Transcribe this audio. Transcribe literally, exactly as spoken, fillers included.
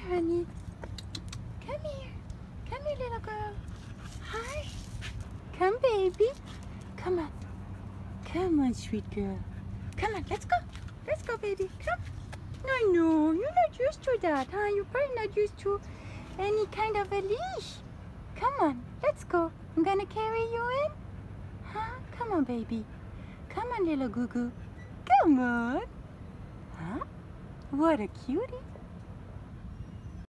honey. Come here. Come here, little girl. Hi. Come, baby. Come on. Come on, sweet girl. Come on, let's go. Let's go, baby. Come. No, no, you're not used to that, huh? You're probably not used to any kind of a leash. Come on, let's go. I'm gonna carry you in. Huh? Come on, baby. Come on, little goo-goo. Come on. Huh? What a cutie.